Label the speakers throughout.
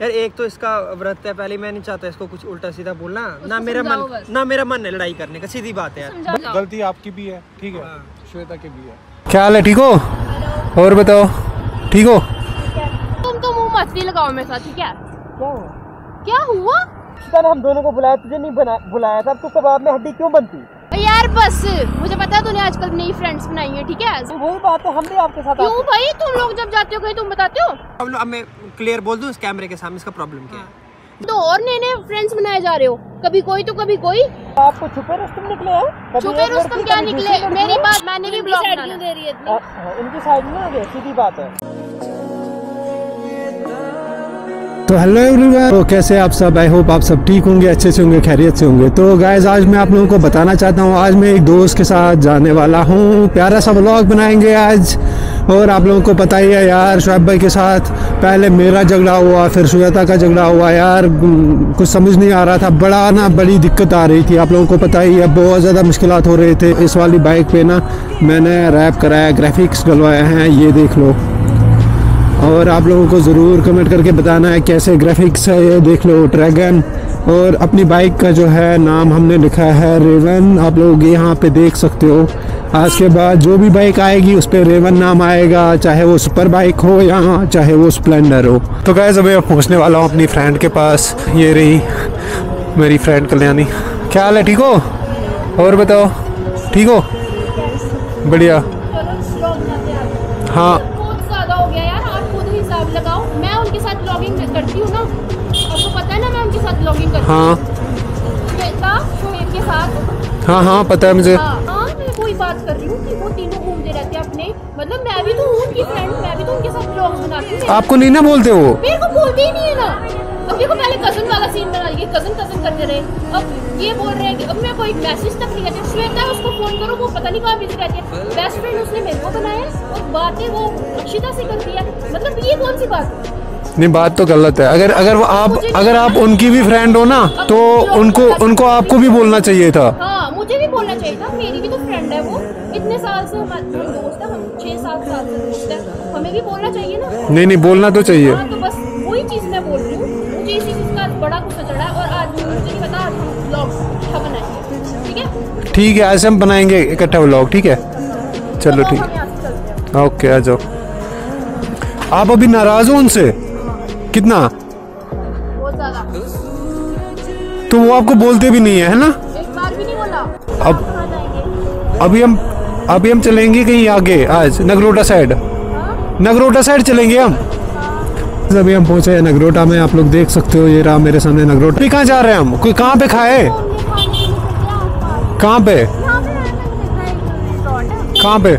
Speaker 1: यार एक तो इसका व्रत है, पहले मैं नहीं चाहता इसको कुछ उल्टा सीधा बोलना। ना मेरा मन है लड़ाई करने का, सीधी बात है यार।
Speaker 2: गलती आपकी भी है, ठीक है, श्वेता की भी है। क्या हाल है, ठीक हो? और बताओ, ठीक हो?
Speaker 3: तुम तो मुंह मत लगाओ मेरे साथ, ठीक है? क्या हुआ?
Speaker 1: हम दोनों को बुलाया, तुझे नहीं बुलाया था, तू कबाब में हड्डी क्यों बनती?
Speaker 3: यार बस मुझे पता है तूने आजकल नई फ्रेंड्स बनाई है, ठीक है?
Speaker 1: वही बात है, हम भी आपके साथ।
Speaker 3: क्यों भाई, तुम लोग जब जाते हो कहीं तुम बताते हो?
Speaker 1: अब मैं क्लियर बोल दूं इस कैमरे के सामने इसका प्रॉब्लम क्या है?
Speaker 3: तो और नए नए फ्रेंड्स बनाए जा रहे हो, कभी कोई तो कभी कोई।
Speaker 1: आपको छुपे रुस्तम निकले हैं?
Speaker 3: छुपे रुस्तम क्या निकले? मेरी बात, मैंने भी ब्लॉग क्यों दे रही है इतनी?
Speaker 1: इनकी साइड में ना, सीधी बात है।
Speaker 2: तो हेलो एवरीवन, तो कैसे आप सब? आई होप आप सब ठीक होंगे, अच्छे से होंगे, खैरियत से होंगे। तो गाइस आज मैं आप लोगों को बताना चाहता हूँ, आज मैं एक दोस्त के साथ जाने वाला हूँ, प्यारा सा व्लॉग बनाएंगे आज। और आप लोगों को पता ही है यार, शुएब भाई के साथ पहले मेरा झगड़ा हुआ, फिर श्वेता का झगड़ा हुआ यार, कुछ समझ नहीं आ रहा था, बड़ी दिक्कत आ रही थी। आप लोगों को पता ही है, बहुत ज़्यादा मुश्किलात हो रहे थे। इस वाली बाइक पे ना मैंने रैप कराया, ग्राफिक्स डलवाए हैं, ये देख लो। और आप लोगों को ज़रूर कमेंट करके बताना है कैसे ग्राफिक्स है, ये देख लो, ड्रैगन। और अपनी बाइक का जो है नाम हमने लिखा है रेवन, आप लोग यहाँ पे देख सकते हो। आज के बाद जो भी बाइक आएगी उस पर रेवन नाम आएगा, चाहे वो सुपर बाइक हो या चाहे वो स्प्लेंडर हो। तो गाइस अभी मैं पहुँचने वाला हूँ अपनी फ्रेंड के पास, ये रही मेरी फ्रेंड कल्याणी। क्या हाल है, ठीक हो? और बताओ, ठीक हो? बढ़िया। हाँ
Speaker 3: लगाओ, मैं उनके साथ लॉगिंग करती हूँ ना, आपको पता है ना, मैं उनके साथ लॉगिंग करती हूँ।
Speaker 2: हाँ
Speaker 3: श्वेता, शोएब के साथ।
Speaker 2: हाँ पता है मुझे।
Speaker 3: हाँ मैं वही बात कर रही हूँ कि वो तीनों घूमते रहते हैं अपने, मतलब मैं भी तो हूँ उनकी फ्रेंड, मैं भी तो उनके साथ व्लॉग्स बनाती हूँ।
Speaker 2: आपको नहीं ना बोलते वो?
Speaker 3: मेरे को बोलते ही नहीं है ना। अब देखो, पहले कजन वाला सीन बना लिए, कजन करते रहे, अब ये बोल रहे हैं कि अब मैं कोई मैसेज तक नहीं करती। श्वेता उसको फोन करो, वो पता नहीं कहाँ बिजी रहती है। बेस्ट फ्रेंड उसने मेरे को बनाया और बातें वो अक्षिता से करती है, मतलब ये कौन सी बात?
Speaker 2: नहीं, बात तो गलत है। अगर आप उनकी भी फ्रेंड हो ना, तो उनको आपको भी बोलना चाहिए था।
Speaker 3: हाँ मुझे भी बोलना चाहिए था, मेरी भी तो फ्रेंड है वो, इतने साल से हमारे दोस्त है, हम 6-7 साल से दोस्त है, हमें भी बोलना चाहिए ना।
Speaker 2: नहीं बोलना तो चाहिए।
Speaker 3: हाँ, तो बस वही चीज मैं बोल रही हूँ, मुझे इसी चीज का बड़ा गुस्सा चढ़ा है। और आज मुझे नहीं पता, आज हम व्लॉग्स इकट्ठा बनाएंगे, ठीक है?
Speaker 2: ठीक है, आज हम बनाएंगे इकट्ठा व्लॉग, ठीक है? चलो ठीक है, ओके आ जाओ। आप अभी नाराज हो उनसे? कितना?
Speaker 3: बहुत ज्यादा।
Speaker 2: तो वो आपको बोलते भी नहीं है ना?
Speaker 3: एक बार भी नहीं बोला।
Speaker 2: अभी हम चलेंगे कहीं आगे, आज नगरोटा साइड। नगरोटा साइड चलेंगे हम। अभी हम पहुंचे हैं नगरोटा में, आप लोग देख सकते हो, ये रहा मेरे सामने नगरोटा। अभी कहाँ जा रहे हैं हम? कोई कहाँ पे खाए? कहाँ पे? कहाँ पे?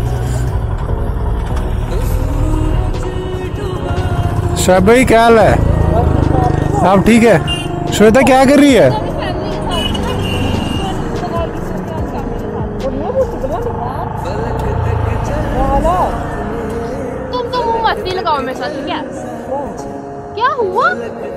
Speaker 2: शुएब भाई क्या हाल है? आप ठीक है? श्वेता क्या कर रही है?
Speaker 3: तुम तो मुंह मत लगाओ मेरे साथ, ठीक है? क्या हुआ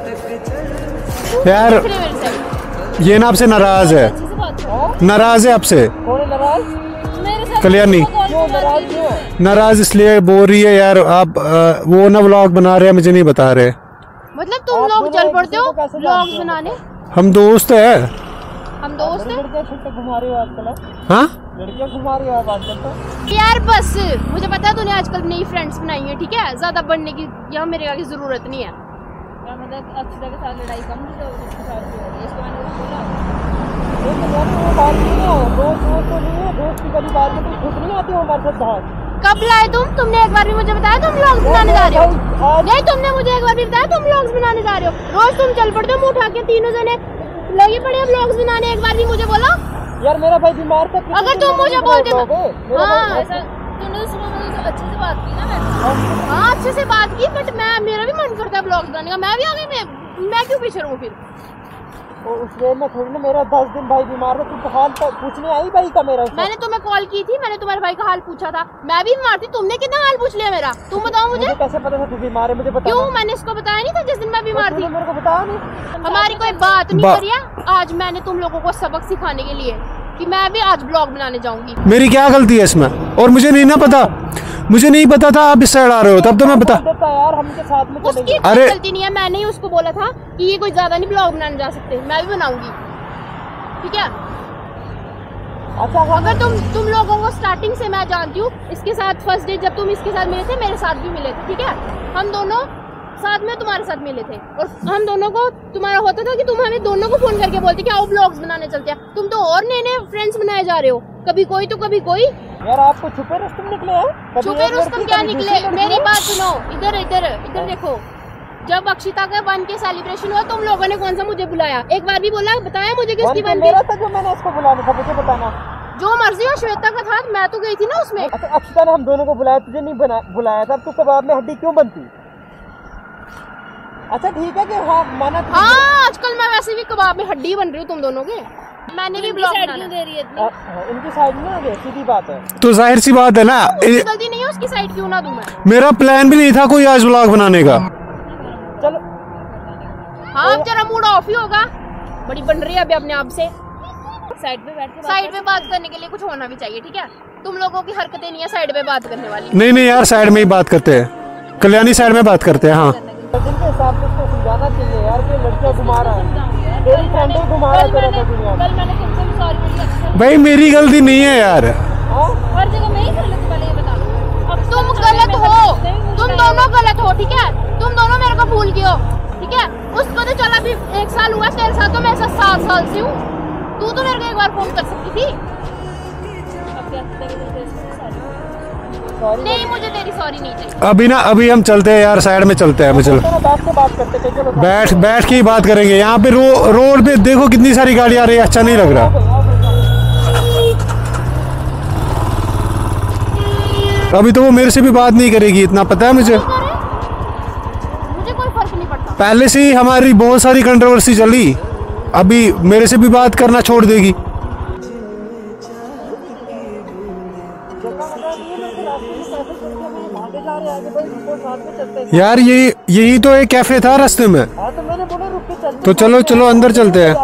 Speaker 2: यार? ये ना आपसे नाराज है, नाराज है आपसे कल्याणी। नाराज इसलिए बोल रही है यार, आप वो ना व्लॉग बना रहे हैं, मुझे नहीं बता रहे।
Speaker 3: मतलब तुम लोग चल पड़ते हो व्लॉग्स बनाने?
Speaker 2: हम दोस्त है।
Speaker 3: हम दोस्त हैं?
Speaker 2: हाँ
Speaker 1: लड़कियां घुमा रही हो आजकल तो।
Speaker 3: यार बस मुझे पता है तूने आजकल नई फ्रेंड्स बनाई है, ठीक है? ज्यादा बढ़ने की यहाँ मेरे की जरूरत नहीं है। मतलब अक्षिता के साथ लड़ाई कम हो जाएगी, उसके साथ भी हो रही है, इसको मैंने बोला।
Speaker 1: वो बात नहीं है, दोस्त तो नहीं है, दोस्त की कभी बात में तुम खुद नहीं आती हो हमारे साथ बाहर।
Speaker 3: कब लाए तुमने एक बार भी मुझे बताया तुम व्लॉग्स बनाने जा रहे हो? नहीं, तुमने मुझे एक बार भी बताया तुम व्लॉग्स बनाने जा रहे हो। रोज तुम चल पड़ते हो मुंह उठा के, तीनों जने लगे पड़े व्लॉग्स बनाने, एक बार भी मुझे बोला?
Speaker 1: यार मेरा भाई बीमार था।
Speaker 3: अगर तुम मुझे बोलते हाँ, तुमने सुबह अच्छे से बात की ना मैंने? हाँ अच्छे से बात की, बट मेरा भी मन करता है ब्लॉग बनाने का, मैं भी आ गई, मैं क्यों पीछे रहूँ फिर?
Speaker 1: उस वे में थोड़ी ना, मेरा 10 दिन भाई बीमार था, तुम हाल पूछने आई भाई का मेरा?
Speaker 3: मैंने तुम्हें कॉल की थी, मैंने तुम्हारे भाई का हाल पूछा था, मैं भी बीमार थी, तुमने कितना हाल पूछ लिया मेरा? तुम बताओ मुझे
Speaker 1: कैसे पता था तू बीमार है? मुझे बता।
Speaker 3: क्यों? मैंने इसको बताया नहीं था जिस दिन मैं बीमार थी?
Speaker 1: मेरे को बताया नहीं।
Speaker 3: हमारी कोई बात नहीं करी है। आज मैंने तुम लोगों को सबक सिखाने के लिए कि मैं भी आज ब्लॉग बनाने जाऊंगी।
Speaker 2: मेरी क्या गलती है इसमें? और मुझे नहीं ना पता, मुझे नहीं पता था आप इस साइड आ रहे हो, तब तो मैं बता
Speaker 1: यार हम के साथ में
Speaker 3: उसकी
Speaker 2: अरे
Speaker 3: गलती नहीं है, मैंने ही उसको बोला था कि ये कोई ज्यादा नहीं ब्लॉग बनाने जा सकते, मैं भी बनाऊंगी, ठीक है। अच्छा अगर तुम लोगों को स्टार्टिंग से मैं जानती हूँ, इसके साथ फर्स्ट डे जब तुम इसके साथ मिले थे मेरे साथ भी मिले थे, ठीक है। हम दोनों साथ में तुम्हारे साथ मिले थे और हम दोनों को तुम्हारा होता था कि तुम हमें दोनों को फोन करके बोलते कि आओ ब्लॉग्स बनाने चलते हैं। तुम तो और नए नए फ्रेंड्स बनाए जा रहे हो, कभी कोई तो कभी कोई।
Speaker 1: यार आप तो छुपे रुस्तम निकले हैं।
Speaker 3: छुपे रुस्तम क्या निकले, मेरी बात सुनो, इधर इधर इधर देखो। जब अक्षिता का 1 के सेलिब्रेशन हुआ तुम लोगों ने कौन सा मुझे बुलाया? एक बार भी बोला, बताया मुझे कि उसकी 1
Speaker 1: मेरा था जो मैंने इसको बुलाना था, मुझे बताना।
Speaker 3: जो मर्जी हो, श्वेता का था, मैं तो गई थी ना उसमें।
Speaker 1: अच्छा अक्षिता ने हम दोनों को बुलाया, तुझे नहीं बुलाया था, तू कबाब में हड्डी क्यों बनती? अच्छा ठीक है कि हाँ माना।
Speaker 3: हाँ आजकल मैं वैसे भी कबाब में हड्डी बन रही हूँ तुम दोनों के। मैंने भी ब्लॉग क्यों दे रही है इतनी?
Speaker 1: इनकी साइड में ना दे, सीधी बात है।
Speaker 2: तो जाहिर सी बात है ना,
Speaker 3: गलती नहीं है उसकी साइड क्यों ना दूं मैं?
Speaker 2: मेरा प्लान भी नहीं था कोई आज व्लॉग बनाने का।
Speaker 1: चलो
Speaker 3: हाँ अब जरा मूड ऑफ ही होगा, बड़ी बन रही है अभी अपने आप से। साइड पे बात करने के लिए कुछ होना भी चाहिए, ठीक है। तुम लोगों की हरकतें नहीं है साइड पे बात करने वाली।
Speaker 2: नहीं नहीं यार, साइड में ही बात करते हैं, कल्याणी साइड में बात करते हैं। हाँ
Speaker 1: जिनके हिसाब से उसको समझाना चाहिए यार कि लड़कियां घुमा रहा है, तेरी फ्रेंड ही घुमा रहा है तेरे को दुनिया में।
Speaker 3: कल मैंने तुमसे भी सॉरी बोली।
Speaker 2: भाई मेरी गलती नहीं है यार।
Speaker 3: हर जगह मैं ही गलत वाले ये बता। अब तुम गलत हो, तुम दोनों गलत हो, ठीक है। तुम दोनों मेरे को भूल गए हो, ठीक है। उसको तो चल अभी 1 साल हुआ, तेरे साथ तो मैं 7 साल से हूँ। तू तो मेरे को एक बार फोन कर सकती थी। नहीं मुझे तेरी सॉरी नहीं चाहिए।
Speaker 2: अभी ना, अभी हम चलते हैं यार, साइड में चलते हैं। चलो
Speaker 1: बात करते थे, चलो
Speaker 2: बैठ के ही बात करेंगे। यहाँ पे रोड पे देखो कितनी सारी गाड़ी आ रही है, अच्छा नहीं लग रहा। अभी तो वो मेरे से भी बात नहीं करेगी, इतना पता है मुझे।
Speaker 3: मुझे कोई फर्क नहीं पड़ता।
Speaker 2: पहले से ही हमारी बहुत सारी कंट्रोवर्सी चली, अभी मेरे से भी बात करना छोड़ देगी। यार यही तो एक कैफे था रास्ते में।
Speaker 1: तो मैंने बोला रुक के चल।
Speaker 2: तो चलो अंदर चलते हैं।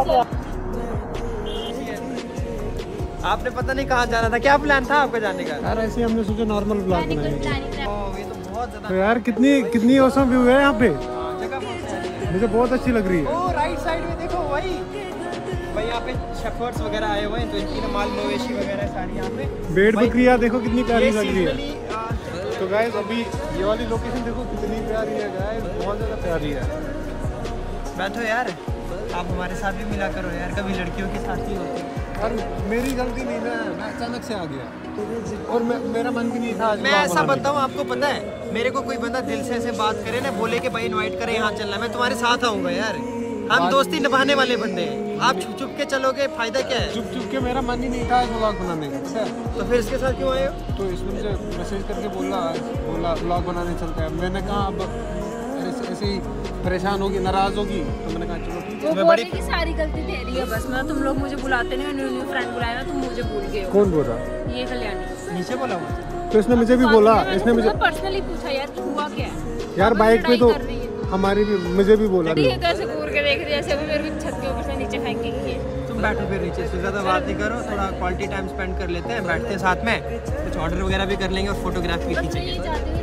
Speaker 1: आपने पता नहीं कहाँ जाना था, क्या प्लान था आपका जाने का?
Speaker 2: यार ऐसे हमने सोचा नॉर्मल ब्लॉग बनाएंगे।
Speaker 1: ये तो बहुत ज्यादा।
Speaker 2: तो यार कितनी औसम व्यू है यहाँ पे, मुझे बहुत अच्छी लग रही है।
Speaker 1: ओ राइट साइड में देखो भाई यहाँ पे शेफर्ड्स वगैरह आए हुए हैं, तो इनकी माल मवेशी वगैरह सारी यहाँ पे।
Speaker 2: भेड़ बकरियाँ देखो कितनी प्यारी लग रही है। तो गाइस अभी ये वाली लोकेशन देखो कितनी प्यारी है गाइस, बहुत ज़्यादा प्यारी है।
Speaker 1: बैठो यार, आप हमारे साथ भी मिला करो यार, कभी लड़कियों के साथ ही होती है।
Speaker 2: और मेरी गलती नहीं ना, मैं अचानक से आ गया और मेरा मन भी नहीं था।
Speaker 1: मैं ऐसा बताऊँ आपको, पता है मेरे को कोई बंदा दिल से ऐसे बात करे ना, बोले कि भाई इनवाइट करे यहाँ चलना, मैं तुम्हारे साथ आऊँगा यार। हम दोस्ती निभाने वाले बंदे हैं। आप छुप के चलोगे, फायदा क्या है?
Speaker 2: चुप के मेरा मन ही नहीं था व्लॉग बनाने का।
Speaker 1: तो फिर इसके साथ क्यों आए हो?
Speaker 2: तो इसने मुझे मैसेज करके बोला व्लॉग बनाने चलते हैं। मैंने कहा अब ऐसे ही परेशान होगी, नाराज होगी, तो मैंने कहा चलो ठीक है।
Speaker 4: वो बोले कि सारी गलती तेरी है बस, मैं तुम लोग मुझे बुलाते नहीं, न्यू फ्रेंड बुलाया ना, तुम मुझे भूल गए हो।
Speaker 2: कौन बोल रहा?
Speaker 4: ये कल्याणी।
Speaker 1: नीचे बोला हुआ
Speaker 2: तो इसने मुझे भी बोला, इसने मुझे
Speaker 4: पर्सनली पूछा यार कि हुआ क्या है।
Speaker 2: यार बाइक पे तो हमारी भी, मुझे भी बोला।
Speaker 4: ये तो ऐसे घूर के देख रही है जैसे अभी मेरे को छत के ऊपर से नीचे फेंकेंगी।
Speaker 1: तुम बैठो फिर नीचे से, ज़्यादा बात नहीं करो, थोड़ा क्वालिटी टाइम स्पेंड कर लेते हैं, बैठते हैं साथ में, कुछ ऑर्डर वगैरह भी कर लेंगे और फोटोग्राफी भी खींचेंगे।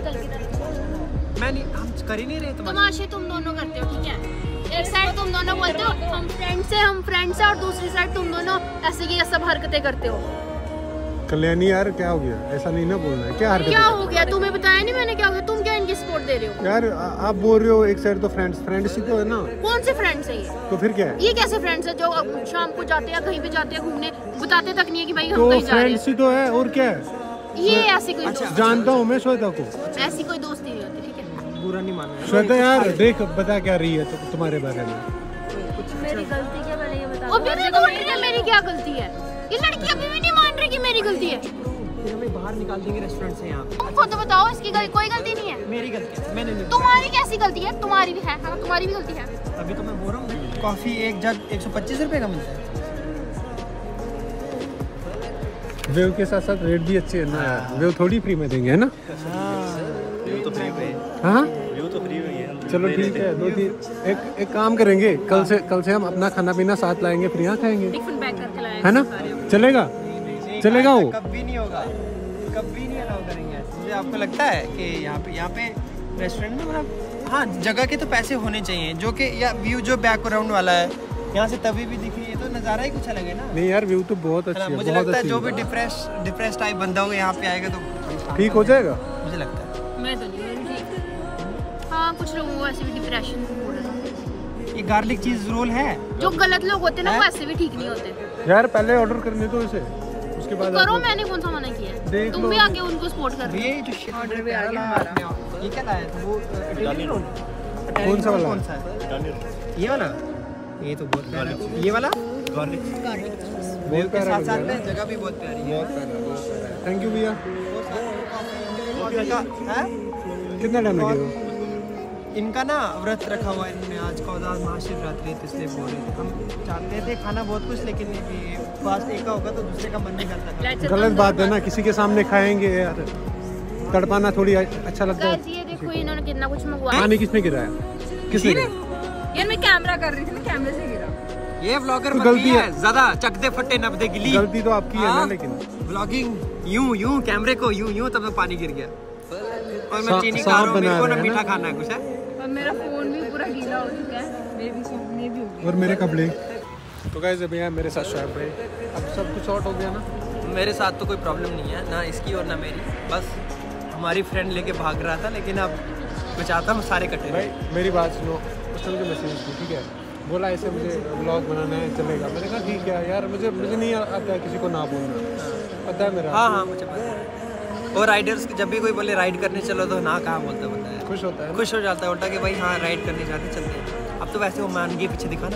Speaker 1: मैं नहीं, हम कर ही नहीं रहे।
Speaker 3: तमाशे तुम दोनों करते हो, ठीक है। एक साइड तुम दोनों बोलते हो हम फ्रेंड्स हैं और दूसरी साइड तुम दोनों ऐसे की सब हरकतें करते हो।
Speaker 2: कल्याणी यार क्या हो गया, ऐसा नहीं ना बोलना है। क्या हरकत
Speaker 3: क्या हो गया? तुम्हें बताया नहीं मैंने क्या हो गया? तुम क्या इनकी सपोर्ट दे रहे हो?
Speaker 2: यार आप बोल रहे हो एक साइड तो फ्रेंड्स ही तो है ना।
Speaker 3: कौन से फ्रेंड्स है ये?
Speaker 2: तो फिर क्या है?
Speaker 3: ये कैसे फ्रेंड्स है जो शाम को जाते हैं कहीं भी जाते हैं घूमने, बताते तक नहीं है कि भाई हम
Speaker 2: तो
Speaker 3: कहीं जा रहे
Speaker 2: फ्रेंड्स ही तो है, और क्या है?
Speaker 3: हैं। ये ऐसी कोई दोस्ती,
Speaker 2: जानता हूँ मैं श्वेता को,
Speaker 3: ऐसी कोई दोस्ती नहीं होती, ठीक है।
Speaker 1: बुरा नहीं मानना।
Speaker 2: श्वेता यार देख बता क्या रही है तो तुम्हारे बारे में।
Speaker 4: मेरी गलती क्या, पहले ये बता।
Speaker 3: अभी भी बोल रही है मेरी क्या गलती है? ये लड़की अभी भी नहीं मान रही कि मेरी गलती है।
Speaker 1: फिर हमें बाहर निकाल देंगे रेस्टोरेंट से यहाँ पे।
Speaker 3: तुम खुद बताओ, इसकी कोई गलती नहीं है।
Speaker 1: मेरी गलती है, मैंने नहीं।
Speaker 3: तुम्हारी कैसी गलती है? तुम्हारी भी है, हाँ तुम्हारी भी गलती है।
Speaker 1: अभी तो मैं बोल रहा हूँ, कॉफी एक जग 125 रुपए का मिलता है।
Speaker 2: वेव के साथ साथ रेट भी अच्छे है ना यार, वेव थोड़ी फ्री में देंगे है ना।
Speaker 1: तो फ्री में।
Speaker 2: हाँ
Speaker 1: तो फ्री में है।
Speaker 2: चलो ठीक है, 2-3 एक काम करेंगे, कल से हम अपना खाना पीना साथ लाएंगे, फिर यहाँ खाएंगे,
Speaker 4: टिफिन पैक करके लाएंगे
Speaker 2: है ना? चलेगा वो?
Speaker 1: कभी नहीं होगा, कभी नहीं अलाउ करेंगे। मुझे आपको लगता है कि यहाँ पे रेस्टोरेंट में मतलब हाँ जगह के तो पैसे होने चाहिए, जो कि या व्यू जो बैकग्राउंड वाला है यहाँ से तभी भी दिखी, ये तो नज़ारा ही कुछ अलग है ना।
Speaker 2: नहीं यार व्यू तो बहुत अच्छा है,
Speaker 1: मुझे लगता है जो भी डिप्रेस टाइप बंदा होगा यहाँ पे आएगा तो
Speaker 2: ठीक हो जाएगा,
Speaker 1: मुझे लगता है।
Speaker 3: मैं तो नहीं ठीक। हाँ कुछ लोगों को ऐसे भी डिप्रेशन हो रहा है।
Speaker 1: ये गार्लिक चीज रोल है,
Speaker 3: जो गलत लोग होते हैं ना वो ऐसे भी ठीक नहीं होते
Speaker 2: यार। पहले ऑर्डर करने तो इसे, उसके बाद
Speaker 3: करो, मैंने कौन सा मना किया है? तुम भी आगे उनको सपोर्ट कर रहे हो।
Speaker 1: ये जो ऑर्डर भी आ गया हमारा। ये क्या लाया था वो इटालियन रोल?
Speaker 2: कौन सा वाला?
Speaker 1: कौन सा है? ये वाला? ये तो बहुत प्यारा है। ये वाला गार्लिक
Speaker 2: बहुत
Speaker 1: के साथ साथ में जगह भी बहुत प्यारी है।
Speaker 2: थैंक यू भैया।
Speaker 1: है
Speaker 2: कितना टाइम लगेगा?
Speaker 1: इनका ना व्रत रखा हुआ है इन्होंने, आज का महाशिवरात्रि, तो इसलिए बोल रहे थे। हम चाहते थे खाना बहुत कुछ, लेकिन फास्ट एक का होगा तो दूसरे का मन नहीं करता।
Speaker 2: गलत बात है ना, किसी के सामने खाएंगे यार, तड़पाना थोड़ी अच्छा लगता है।
Speaker 3: ये देखो इन्होंने कितना कुछ मंगवाया।
Speaker 2: पानी किसने गिराया? किसने?
Speaker 4: यार मैं कैमरा कर रही थी, कैमरे से गिरा।
Speaker 1: ये व्लॉगर
Speaker 2: तो गलती है
Speaker 1: ज्यादा चक दे फट्टे नब दे गिली।
Speaker 2: गलती तो आपकी है ना, लेकिन
Speaker 1: व्लॉगिंग यूं कैमरे को यूं तब तक पानी गिर गया। और मैं चीनी खा रहा हूं, मेरे को ना मीठा खाना है कुछ है।
Speaker 4: और मेरा फोन भी पूरा गीला हो चुका है, मेरे भी सूट में भी हो गया।
Speaker 2: और मेरे कपड़े। तो गाइस अभी है मेरे साथ शोएब भाई, अब सब कुछ सॉर्ट हो गया ना?
Speaker 1: मेरे साथ तो कोई प्रॉब्लम नहीं है, ना इसकी और ना मेरी, बस हमारी फ्रेंड लेके भाग रहा था, लेकिन अब मैं चाहता हूँ सारे कटे।
Speaker 2: भाई मेरी बात सुनो, उस टाइम के मैसेज थी, ठीक है, बोला ऐसे मुझे व्लॉग बनाना है, चलेगा। मैंने कहा ठीक है यार, मुझे नहीं आता है किसी को ना बोलना, पता है मेरा।
Speaker 1: हाँ मुझे पता है। और राइडर्स जब भी कोई बोले राइड करने चलो तो ना कहाँ बोलता बंदा है,
Speaker 2: खुश होता है,
Speaker 1: खुश हो जाता है उल्टा कि भाई हाँ राइड करने जाते चलते हैं। अब तो वैसे वो मान गए पीछे दिखाना,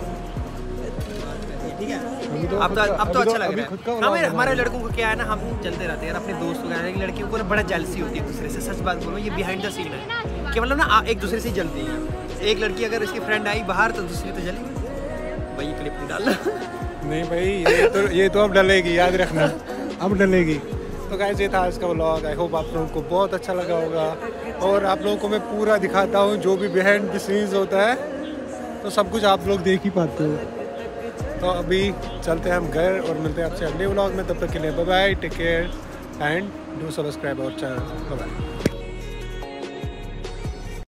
Speaker 1: ठीक है। अब तो अच्छा लग रहा है। हमारे लड़कों को क्या है ना, हम चलते रहते हैं यार अपने दोस्त वगैरह, लड़कियों को ना बड़ा जेलसी होती है दूसरे से। सच बात बोलो, ये बिहाइंड द सीन है कि मतलब ना एक दूसरे से जलती है। एक लड़की अगर इसकी फ्रेंड आई बाहर तो दूसरी तो जली, भाई क्लिप नहीं डालना।
Speaker 2: नहीं भाई ये तो अब डलेगी, याद रखना, अब डलेगी। तो गाइस ये था आज का व्लॉग, आई होप आप लोगों को बहुत अच्छा लगा होगा। और आप लोगों को मैं पूरा दिखाता हूँ जो भी बिहाइंड द सीन्स होता है, तो सब कुछ आप लोग देख ही पाते हो। तो अभी चलते हैं हम घर और मिलते हैं आपसे अगले व्लॉग में। तब तक के लिए bye bye, take care and do subscribe our channel. Bye bye.